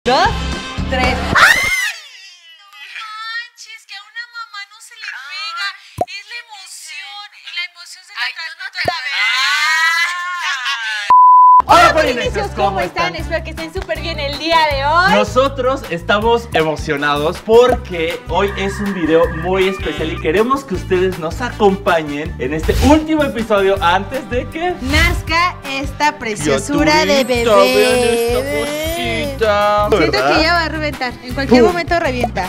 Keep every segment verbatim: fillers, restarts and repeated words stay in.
Dos, tres. ¡Ah! No manches, que a una mamá no se le pega. Es la emoción. Y la emoción se la transmite a la bebé. Hola polinesios, ¿cómo están? Espero que estén súper bien el día de hoy. Nosotros estamos emocionados porque hoy es un video muy especial y queremos que ustedes nos acompañen en este último episodio antes de que nazca esta preciosura de bebé. Vean esta cosita, Siento que ya va a reventar. En cualquier ¡Pum! momento revienta.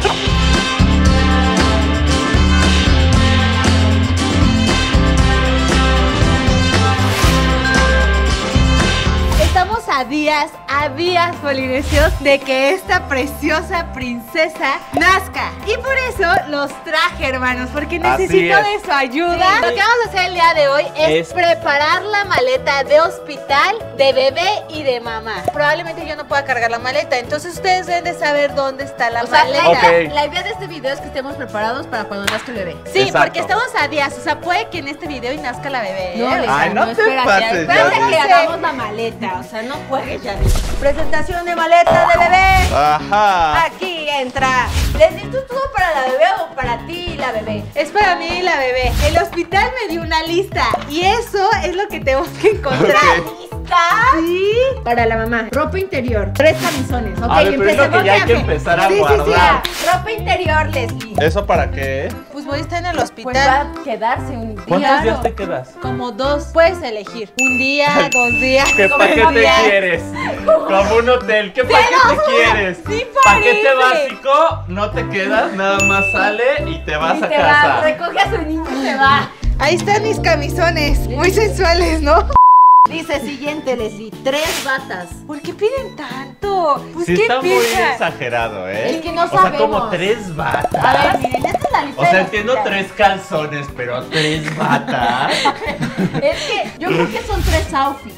Estamos a días, a días, polinesios, de que esta preciosa princesa nazca. Y por eso los traje, hermanos, porque necesito es. de su ayuda. Sí. Lo que vamos a hacer el día de hoy es, Es- preparar la maleta de hospital de bebé y de mamá. Probablemente yo no pueda cargar la maleta, entonces ustedes deben de saber dónde está la O sea, maleta. la, Ok. idea, la idea de este video es que estemos preparados para cuando nazca el bebé. Sí, Exacto. porque estamos a días, o sea, puede que en este video y nazca la bebé. ¿eh? Lisa, Ay, no te espérate, pases, espérate ya. que hagamos la maleta, o sea, no juegues ya. Presentación de maleta de bebé. Ajá. Aquí entra. ¿Les diste todo para la bebé o para ti y la bebé? Es para mí y la bebé. El hospital me dio una lista y eso es lo que tenemos que encontrar. Ok. ¿Lista? Sí. Para la mamá. Ropa interior. Tres camisones. Ok, A ver, pero es lo empecemos que ya hay que ya. empezar a Sí, sí, sí, guardar. Ropa interior, Leslie. ¿Eso para qué? Pues voy a estar en el Pues hospital. va a quedarse un día. ¿Cuántos días te quedas? Como dos. Puedes elegir. Un día, dos días. ¿Qué como paquete un día. quieres? Como un hotel, ¿qué paquete quieres? sí Paquete parece. básico, no te quedas, nada más sale y te vas Y a te casa. va, recoge a su niño y se va. Ahí están mis camisones. Muy sensuales, ¿no? Dice siguiente, Leslie, tres batas. ¿Por qué piden tanto? Pues Sí qué está muy piensan. exagerado, ¿eh? Es que no O sea, como sabemos. tres batas. A ver, miren, esta es la lista. O sea, de entiendo los tres calzones, pero tres batas. Es que yo creo que son tres outfits.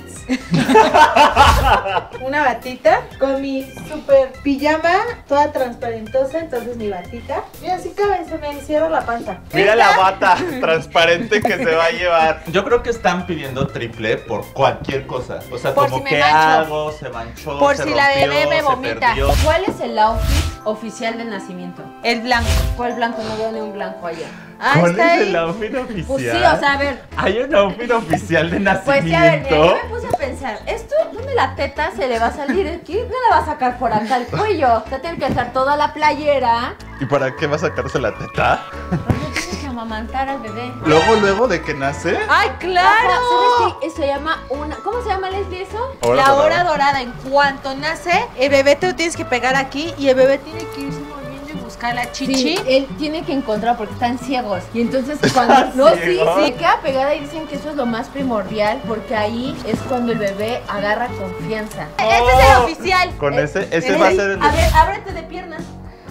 Una batita con mi super pijama, toda transparentosa, entonces mi batita. Mira, así cabe, se me encierra la panza. Mira la bata transparente que se va a llevar. Yo creo que están pidiendo triple por cualquier cosa. O sea, Por como si me que mancho. algo se manchó, Por se si la rompió, bebé me se vomita. perdió. ¿Cuál es el outfit oficial de nacimiento? El blanco. ¿Cuál blanco? No veo ni un blanco allá. Ah, ¿Cuál está es ahí. el outfit oficial? Pues sí, o sea, a ver. ¿Hay un outfit oficial de nacimiento? Pues sí, a ver, mira, yo me puse a pensar, ¿esto dónde la teta se le va a salir? Aquí no la va a sacar por acá el cuello. O sea, tiene que dejar toda la playera. ¿Y para qué va a sacarse la teta? Pero no tiene que amamantar al bebé. Luego, luego de que nace. ¡Ay, Ajá, claro! ¿sabes qué? Eso se llama una... ¿Cómo se llama, Leslie, eso? La hora dorada, en cuanto nace, el bebé te lo tienes que pegar aquí y el bebé tiene que irse moviendo y buscar la chichi. Sí, él tiene que encontrar porque están ciegos. Y entonces cuando no, sí, ¿Ciegos? sí, queda pegada y dicen que eso es lo más primordial porque ahí es cuando el bebé agarra confianza. Este es el oficial. Con Eh, ese, ese eh, va a ser el. A ver, ábrete de piernas.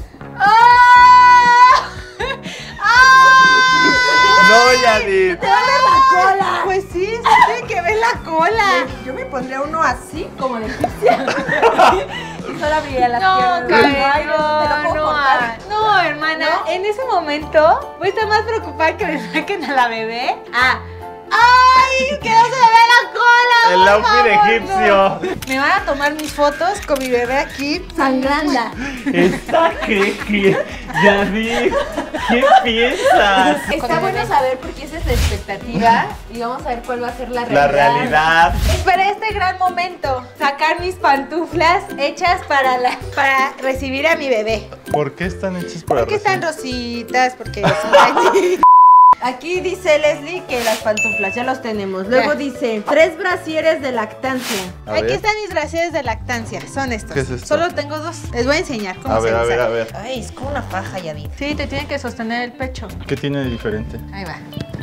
¡Ah! ¡Ah! No, Yanit. ¡Te duele la cola! Pues sí, sí tiene que ver la cola. Yo me pondría uno así, como de egipcia. Y solo abriría las No, piernas. Karen, Ay, no, te lo puedo no, cortar. no, hermana, ¿No? en ese momento voy a estar más preocupada que me saquen a la bebé. Ah, ¡ay! ¡Que no se me ve la cola! El por outfit favor, egipcio. no. Me van a tomar mis fotos con mi bebé aquí. Sangranda. ¿Esta qué? ¿Qué? Yanit, ¿qué piensas? Está Con bueno bebé. saber porque esa es la expectativa y vamos a ver cuál va a ser la realidad. La realidad. Esperé este gran momento, sacar mis pantuflas hechas para, la, para recibir a mi bebé. ¿Por qué están hechas para ¿Por qué están recibir? rositas? Porque son Aquí dice Leslie que las pantuflas ya los tenemos. Luego Ya. dice tres brasieres de lactancia. A Aquí ver. están mis brasieres de lactancia, son estos. ¿Qué es esto? Solo tengo dos. Les voy a enseñar cómo A se ver, a usa. ver, a ver. Ay, es como una faja, ya vi. Sí, te tiene que sostener el pecho. ¿Qué tiene de diferente? Ahí va.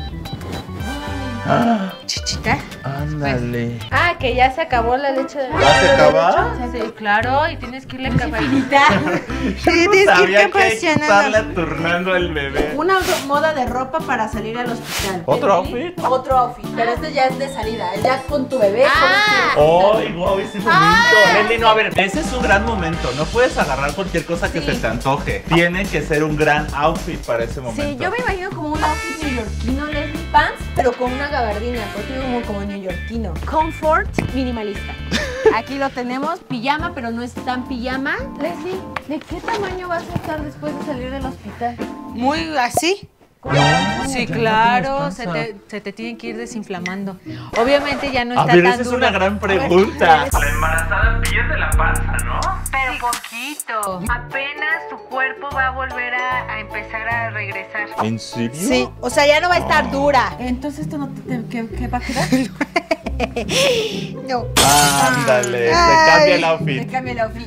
¡Ah! Chichita. Ándale. Ah, que ya se acabó la leche de ¿Ya se acaba? Sí, claro, y tienes que irle cabalita. Yo no tienes que ir sabía que hay que proporcionando. estarle turnando al bebé. Una moda de ropa para salir al hospital. ¿Otro outfit? Otro outfit. Pero este ya es de salida, es ya con tu bebé. Ah. ¡Ay, guau, ese momento! Ah. Leslie, no, a ver, ese es un gran momento. No puedes agarrar cualquier cosa que Sí. se te antoje. Tiene que ser un gran outfit para ese momento. Sí, yo me imagino como un outfit neoyorquino, Leslie, pants, pero con una gabardina, porque como, como neoyorquino. Comfort minimalista. Aquí lo tenemos, pijama, pero no es tan pijama. Leslie, ¿de qué tamaño vas a estar después de salir del hospital? Muy así. No, Sí, ya no claro, tienes se panza. te, se te tienen que ir desinflamando. Obviamente ya no A está ver, tan esa es dura. una gran pregunta. La embarazada pierde la panza, ¿no? Pero poquito. Apenas tu cuerpo va a volver a, a empezar a regresar. ¿En serio? Sí, o sea, ya no va a estar dura. Entonces, ¿esto no te, te- ¿qué, qué va a quedar? No. Ándale, se Ay. cambia el Me outfit. cambia el outfit.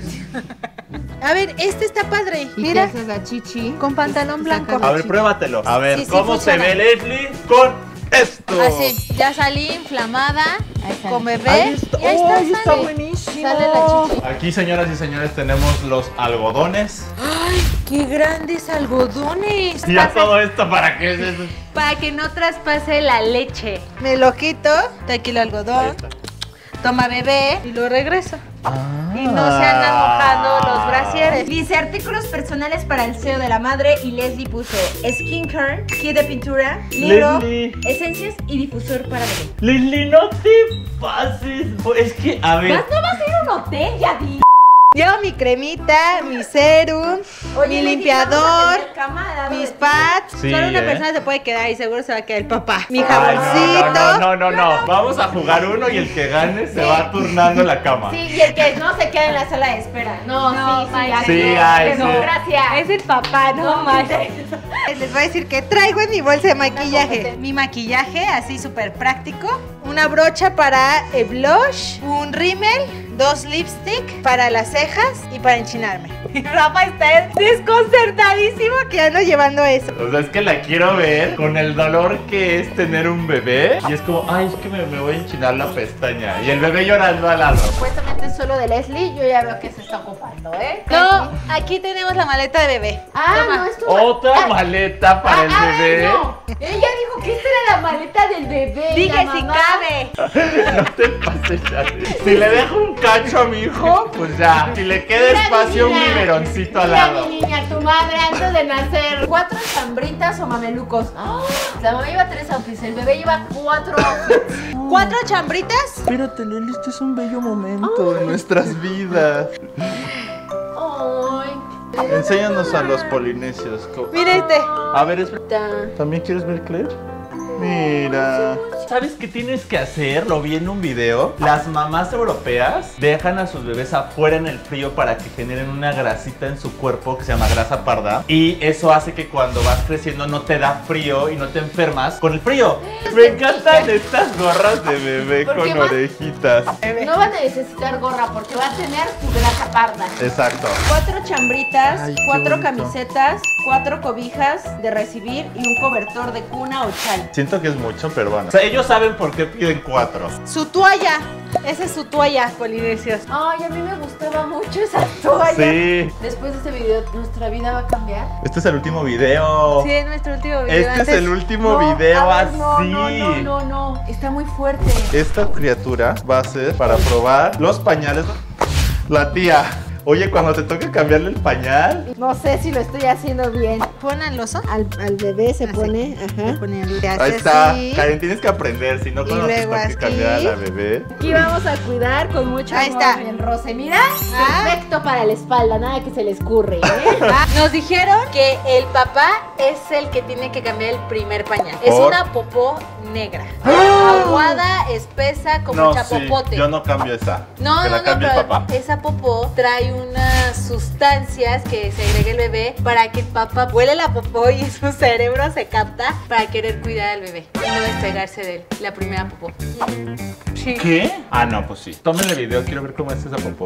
A ver, este está padre. Y te Mira, haces la chichi. con pantalón Te sacas blanco. A ver, pruébatelo. A ver, Sí, sí, ¿cómo funciona. se ve Leslie con esto? Así, ya salí inflamada, Ahí sale. con bebé. Ahí está. Y ahí está, ¡Ay, está sale. buenísimo! Sale la chichi. Aquí, señoras y señores, tenemos los algodones. ¡Qué grandes algodones! Y ya todo esto, ¿para qué es eso? Para que no traspase la leche. Me lo quito, aquí el Ahí algodón, está. toma bebé y lo regreso. Ah. Y no se andan mojando los brasieres. Dice artículos personales para el seno de la madre y Leslie puso skincare, kit de pintura, libro, Leslie. esencias y difusor para bebé. Leslie, no te pases. Es que, a ver. ¿No vas a ir a un hotel, ya di? Llevo mi cremita, mi serum, Oye, mi Leslie, limpiador, vamos a tener cama, dado mis de- pads. Sí, Solo una ¿eh? persona se puede quedar y seguro se va a quedar el papá. Mi Ay, jaboncito. no, no, no, no, no. Vamos a jugar uno y el que gane se va turnando la cama. Sí, y el que no se queda en la sala de espera. No, No, sí, sí, vaya. así Sí, es. ay, No, sí. gracias. Es el papá, no, No, más. me Les voy a decir que traigo en mi bolsa de maquillaje. competencia. Mi maquillaje, así súper práctico. Una brocha para el blush, un rímel, dos lipstick para las cejas y para enchinarme. Y Rafa está desconcertadísimo que ando llevando eso. O sea, es que la quiero ver con el dolor que es tener un bebé. Y es como, ay, es que me, me voy a enchinar la pestaña. Y el bebé llorando al lado. Supuestamente es solo de Leslie, yo ya veo que se está ocupando, ¿eh? No, aquí tenemos la maleta de bebé. Ah, Toma. no, es tu Otra Ah, maleta para el ah, a ver, bebé. no. Ella dijo que esta era la maleta del bebé. Dije la si mamá. cabe. No te pases, Charlie. Si le dejo un cacho a mi hijo, pues ya. Si le queda Mira, espacio, mi un niña. biberoncito al Mira, lado. mi niña, tu madre antes de nacer. ¿Cuatro chambritas o mamelucos? ¡Ah! La mamá lleva tres outfits, el bebé lleva cuatro outfits. ¿Cuatro chambritas? Espérate, Leli, este es un bello momento en nuestras vidas. Ay. Enséñanos a los polinesios. co- Mira este. A ver, espera. Ta. ¿También quieres ver, Claire? Mira. ¿Sabes qué tienes que hacer? Lo vi en un video. Las mamás europeas dejan a sus bebés afuera en el frío para que generen una grasita en su cuerpo que se llama grasa parda. Y eso hace que cuando vas creciendo no te da frío y no te enfermas con el frío. Me encantan estas gorras de bebé ¿Por con qué más? orejitas. No van a necesitar gorra porque va a tener su grasa parda. Exacto. Cuatro chambritas, Ay, qué cuatro bonito. camisetas, cuatro cobijas de recibir y un cobertor de cuna o chal. Siento que es mucho, pero bueno. O sea, ellos saben por qué piden cuatro. Su toalla. Esa es su toalla, polinesios. Ay, a mí me gustaba mucho esa toalla. Sí. Después de este video, ¿nuestra vida va a cambiar? Este es el último video. Sí, es nuestro último video. Este es Antes- el último No, video a ver, así. No, no, no, no, no. Está muy fuerte. Esta criatura va a ser para probar los pañales. La tía. Oye, cuando te toque cambiarle el pañal. No sé si lo estoy haciendo bien. Pon al oso. Al, al bebé se Así. pone, Se ajá. pone el- se Ahí hace está. así. Karen, tienes que aprender. Si no Y conoces luego para qué cambiar a aquí. la bebé. Aquí vamos a cuidar con mucho Ahí amor está. el roce. Mira, Ah. perfecto para la espalda, nada que se le escurre, ¿eh? Ah, nos dijeron que el papá es el que tiene que cambiar el primer pañal. Es ¿Por? una popó negra. Aguada, espesa, como No, sí, chapopote. yo no cambio esa. No, que no, la no, cambie pero el papá. esa popó trae unas sustancias que se agrega el bebé para que el papá huele la popó y su cerebro se capta para querer cuidar al bebé y no despegarse de él, la primera popó. Sí. ¿Qué? Ah, no, pues sí. Tómenle video, quiero ver cómo es esa popó.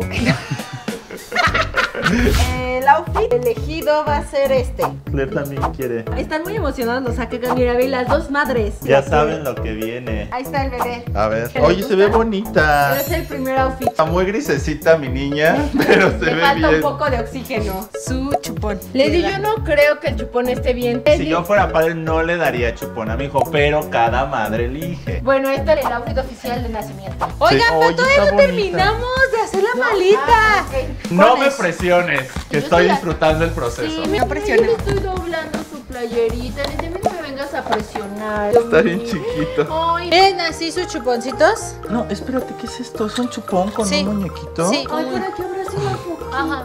El outfit elegido va a ser este. Claire también quiere. Están muy emocionados, nos saca mira, ve las dos madres. Ya saben lo que viene. Ahí está el bebé. A ver. ¿Qué le Oye, se ve gusta? bonita. Pero es el primer outfit. Está muy grisecita mi niña, pero se Le ve falta bien. un poco de oxígeno. Su chupón. Le digo, yo no creo que el chupón esté bien. Si yo fuera padre no le daría chupón a mi hijo, pero cada madre elige. Bueno, este es el outfit oficial de nacimiento. Oigan, Sí, pero oye, todavía está no bonita. terminamos de hacer la No, malita. ah, ok. No me Pones. presiones, que Yo estoy estoy la- disfrutando el proceso. Sí, mira, No presiones. yo le estoy doblando su playerita. Le dije, a mí no me vengas vayas a presionar. Está bien chiquito. Ay, ¿Ven así sus chuponcitos? No, espérate, ¿qué es esto? ¿Es un chupón con Sí. un muñequito? Sí. ay, para que abras la boquita. Ajá.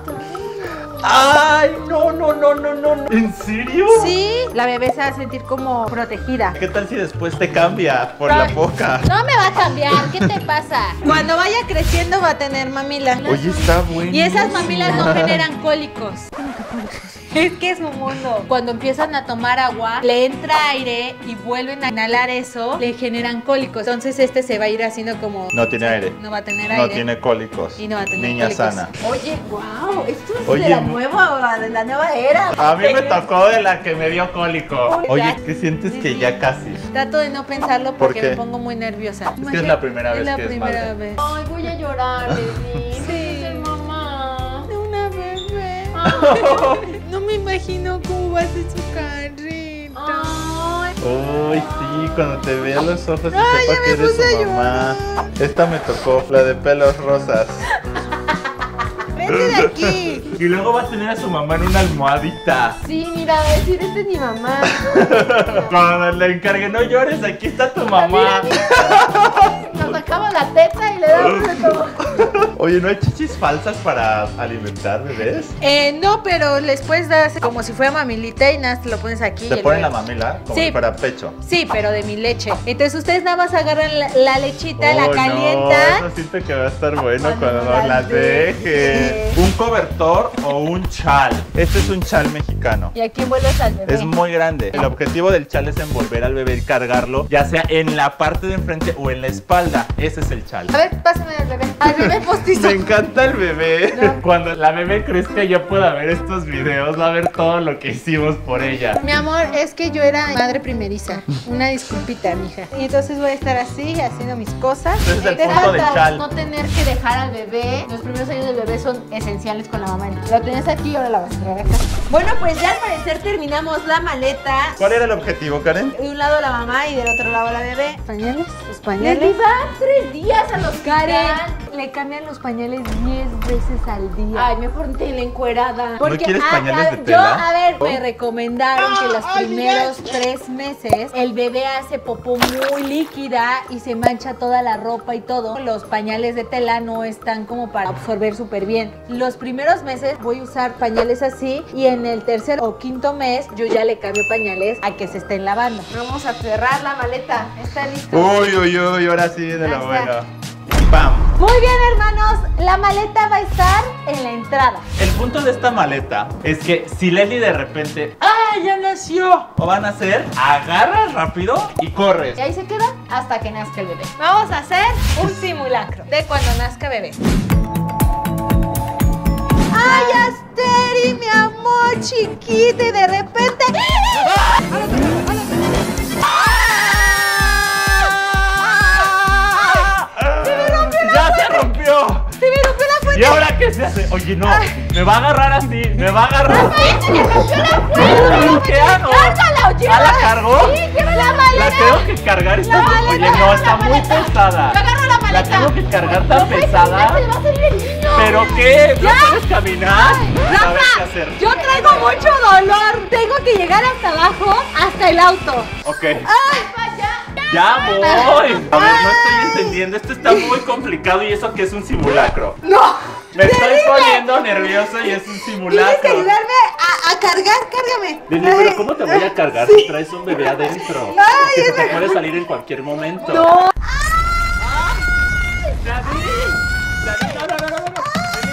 ¡Ay, no, no, no, no, no! no. ¿En serio? Sí, la bebé se va a sentir como protegida. ¿Qué tal si después te cambia por la Ay. boca? No me va a cambiar, ¿qué te pasa? Cuando vaya creciendo va a tener mamila. Oye, está bueno. Y esas mamilas no generan cólicos. Es que es un mundo. Cuando empiezan a tomar agua, le entra aire y vuelven a inhalar eso, le generan cólicos. Entonces este se va a ir haciendo como... No tiene aire. No va a tener aire. No tiene cólicos. Y no va a tener Niña cólicos. sana. Oye, wow, esto es Oye, de la mu- nueva, de la nueva era. A mí me tocó de la que me dio cólico. Oye, ¿qué sientes que ya casi? Trato de no pensarlo ¿Por porque qué? me pongo muy nerviosa. Es que es la primera vez Es la que es primera madre. vez. Ay, voy a llorar, Leslie. Sí. Voy a ser mamá. De una bebé. Ay, No me imagino cómo va a ser su carrita. ay. Uy, sí, cuando te vea los ojos y Ay, sepa ya que me eres puse a su mamá. Esta me tocó, la de pelos rosas. Vete de aquí. Y luego va a tener a su mamá en una almohadita. Sí, mira, va a decir, esta es mi mamá. Cuando le encargue, no llores, aquí está tu mamá. Nos sacamos la teta y le damos de todo. Oye, ¿no hay chichis falsas para alimentar bebés? Eh, no, pero les puedes dar como si fuera mamilita y nada, te lo pones aquí. y Te el ponen la bebé- mamila como Sí. si fuera pecho. Sí, pero de mi leche. Entonces ustedes nada más agarran la, la lechita, la Uy, calientan. No, eso siento que va a estar bueno Cuando cuando nos nos las las deje. Un cobertor o un chal. Este es un chal mexicano. ¿Y aquí envuelves al bebé? Es muy grande. El objetivo del chal es envolver al bebé y cargarlo, ya sea en la parte de enfrente o en la espalda. Ese es el chal. A ver, pásame al bebé. Al bebé postizo. Me encanta el bebé. Cuando la bebé crezca y yo pueda ver estos videos, va a ver todo lo que hicimos por ella. Mi amor, es que yo era madre primeriza. Una disculpita, mija. Y entonces voy a estar así, haciendo mis cosas. Ese es el Deja- punto del chal. No tener que dejar al bebé. Los primeros años del bebé son esenciales con la mamá. Lo tienes aquí y ahora la vas a traer acá. Bueno, pues ya al parecer terminamos la maleta. ¿Cuál era el objetivo, Karen? De un lado la mamá y del otro lado la bebé. ¿Pañales? Los pañales. Le va tres días a los Karen, le cambian los pañales diez veces al día. Ay, mejor la encuerada. Porque, quieres ah, pañales a- de Yo, tela? a ver, me recomendaron que los primeros tres meses el bebé hace popó muy líquida y se mancha toda la ropa y todo. Los pañales de tela no están como para absorber súper bien. Los primeros meses voy a usar pañales así y en el tercer o quinto mes yo ya le cambio pañales a que se estén lavando. Vamos a cerrar la maleta. ¿Está listo? Uy, uy, uy, ahora sí viene Ahí lo está. bueno. ¡Pam! Muy bien, hermanos, la maleta va a estar en la entrada. El punto de esta maleta es que si Leslie de repente, ¡ah, ya nació! O van a hacer, agarras rápido y corres. Y ahí se queda hasta que nazca el bebé. Vamos a hacer un simulacro de cuando nazca bebé. ¡Ay, Asteri, mi amor chiquita! Y de repente... ¡Ya se rompió! ¡Se me rompió la fuente! ¿Y ahora qué se hace? Oye, no, me va a agarrar así, me va a agarrar. ¿Qué hago? ¡Cárgala, oye! ¿Ah, la cargo? ¡Sí, lleva la La maleta! tengo que cargar, está La muy- maleta, Oye, no, la está muy maleta. pesada. Yo agarro la maleta. La tengo que cargar tan No puedes pesada. caminar, se le va a salir el niño. ¿Pero qué? ¿No puedes caminar? A ver qué Rafa, hacer. yo traigo mucho dolor. Tengo que llegar hasta abajo, hasta el auto. Ok. ¡Ay, Ya voy. A ver, no estoy entendiendo. Esto está muy complicado y eso que es un simulacro. ¡No! Me estoy terrible. poniendo nervioso y es un Tienes que simulacro. ayudarme a, a cargar, cárgame. Dile, Ay, pero ¿cómo te voy a cargar si traes un bebé adentro? Ay, Que se es te verdad. puede salir en cualquier momento. No. ¡David! ¡David, no, no, no, no, no!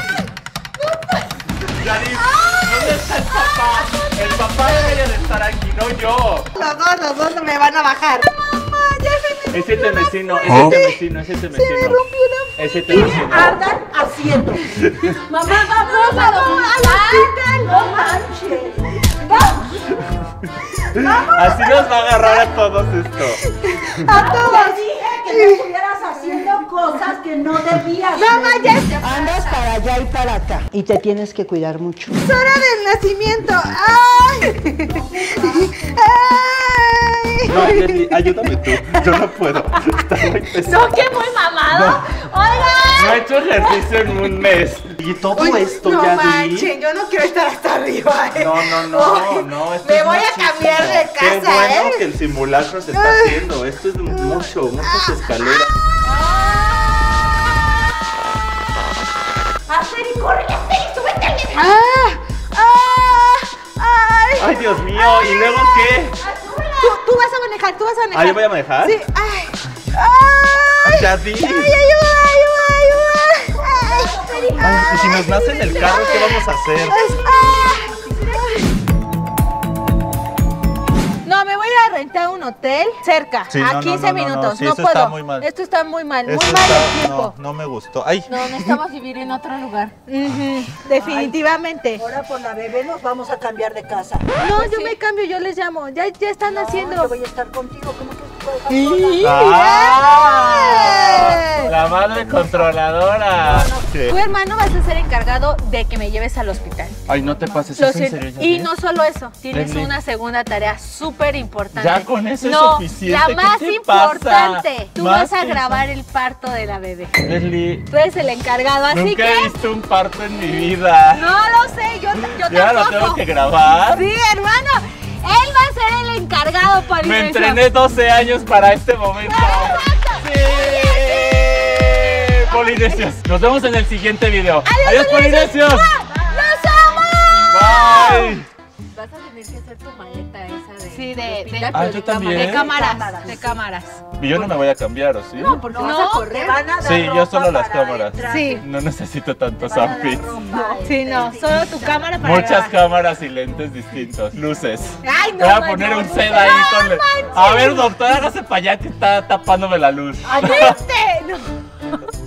¡David! ¿Dónde está el papá? El papá debería de estar aquí, no yo. Los dos, los dos no me van a bajar. Mamá, ya se me Ese temecino, ese ¿Ah? temecino, ese Se me temecino. rompió la Ese temecino. Ardan haciendo. Mamá, vamos Vamos al hospital. No manches. Así nos va a agarrar a todos esto. A todos. Te dije que no estuvieras haciendo cosas que no debías. Mamá, ya es Andas para allá y para acá. Y te tienes que cuidar mucho. hora del nacimiento. ¡Ay! ¡Ay! No, Leslie, ayúdame tú. Yo no puedo. Está muy pesado. ¿No que muy mamado? ¡Oigan! No he hecho ejercicio en un mes. Y todo Uy, esto no ya vi. manchen, yo no quiero estar hasta arriba. ¿eh? No, no, no, Ay, no, esto Me es voy a muchísimo. cambiar de casa, Qué bueno ¿eh? que el simulacro se está haciendo. Esto es mucho, muchas escaleras. Asteri, corre, Asteri, súbete al nivel. ¡Ah! ¡Ah! ¡Ay! Ay, Dios mío, ¿y luego qué? Tú, tú vas a manejar, tú vas a manejar. Ah, ¿yo voy a manejar? Sí. ¡Ay! ¡Ay! Ya di. ¡Ay, ayuda, ayuda, ayuda! ¡Ay! Ay, y si nos nace en el carro, ¿qué vamos a hacer? No, me voy a ir a rentar un hotel cerca, Sí, no, a no, quince no, no, no, minutos. sí, No eso puedo. está muy mal. Esto está muy mal, muy Eso mal está- el tiempo. No, no me gustó. Ay, No, necesitamos vivir en otro lugar. Ujú, definitivamente. Ahora por la bebé nos vamos a cambiar de casa. No, yo me cambio, yo les llamo. Ya, ya están No, haciendo. yo voy a estar contigo. ¿Cómo que tú puedes estar Sí. ¡Ah! La madre controladora. ¿Qué? Tu hermano vas a ser encargado de que me lleves al hospital. Ay, no te pases, Lo ¿es en siento. serio? Y ¿Ya no solo eso, tienes Leslie. una segunda tarea súper importante. Ya con eso es no, suficiente. La ¿Qué más te importante. pasa? Tú Más vas a que grabar el parto de la bebé. Leslie, Tú eres el encargado, así nunca que. he visto un parto en mi vida. No lo sé, yo, yo ¿Ya lo tampoco. tengo que grabar? Sí, hermano. Él va a ser el encargado, Me Polinesio. entrené doce años para este momento. ¡Sí! Polinesios, nos vemos en el siguiente video. ¡Adiós, Polinesios! ¡Los amo! Bye. Vas a tener que hacer tu maleta esa de. Sí, de, de, hospital, Ah, pero yo de también. de cámara. cámaras, de cámaras. Y yo no me voy a cambiar, ¿o sí? No, porque No, vas a correr. te van a dar Sí, yo ropa solo las para cámaras. entrar. Sí. No necesito tantos Te van a dar outfits. ropa, Sí, no, este, solo tu cámara para Muchas grabar. cámaras y lentes distintos, luces. Ay, no, Voy a man, poner no, un no, set no, ahí no con... le- manches. A ver, doctor, hágase para allá que está tapándome la luz. ¿Viste? No.